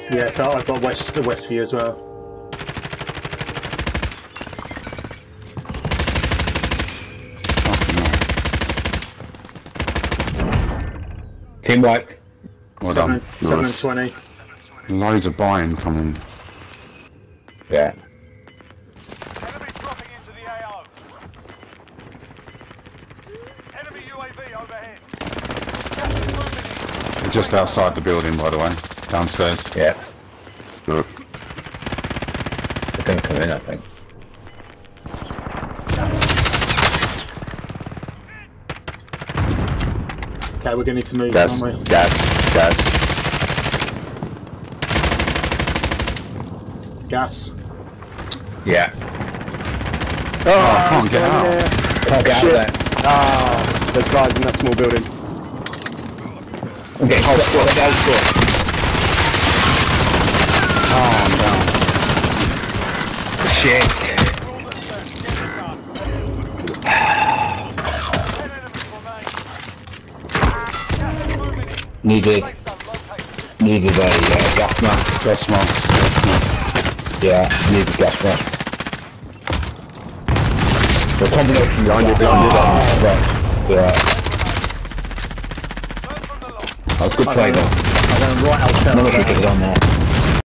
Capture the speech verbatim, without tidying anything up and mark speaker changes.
Speaker 1: Yeah, so I've got west, the west view as well.
Speaker 2: Team wiped.
Speaker 3: Well
Speaker 1: seven,
Speaker 3: done.
Speaker 1: seven and
Speaker 3: Nice.
Speaker 1: twenty.
Speaker 3: Loads of buying coming.
Speaker 2: Yeah.
Speaker 4: Enemy dropping into the A O. Enemy U A V overhead. Gas is moving in.
Speaker 3: Just outside the building, by the way. Downstairs.
Speaker 2: Yeah.
Speaker 3: Look.
Speaker 2: They're gonna come in, I think.
Speaker 1: Okay, we're going to need to move,
Speaker 5: Gas,
Speaker 1: aren't we?
Speaker 5: gas, gas.
Speaker 1: Gas.
Speaker 2: Yeah.
Speaker 5: Oh,
Speaker 3: I can't get out.
Speaker 2: Can't get
Speaker 5: Shit.
Speaker 2: out of there.
Speaker 5: Ah, there's guys in that small building.
Speaker 2: I'm getting
Speaker 5: Whole
Speaker 2: shot.
Speaker 5: squad,
Speaker 2: Get down, squad.
Speaker 3: Oh, I'm down.
Speaker 2: Shit. Needed, needed a uh, gas mask.
Speaker 3: Gas mask. Gas mask.
Speaker 2: Yeah, needed gas mask. The combination
Speaker 5: Behind you,
Speaker 2: of
Speaker 5: behind you,
Speaker 2: that- right. Yeah, that was good play though.
Speaker 1: I went right outside.
Speaker 2: None of you get it on there.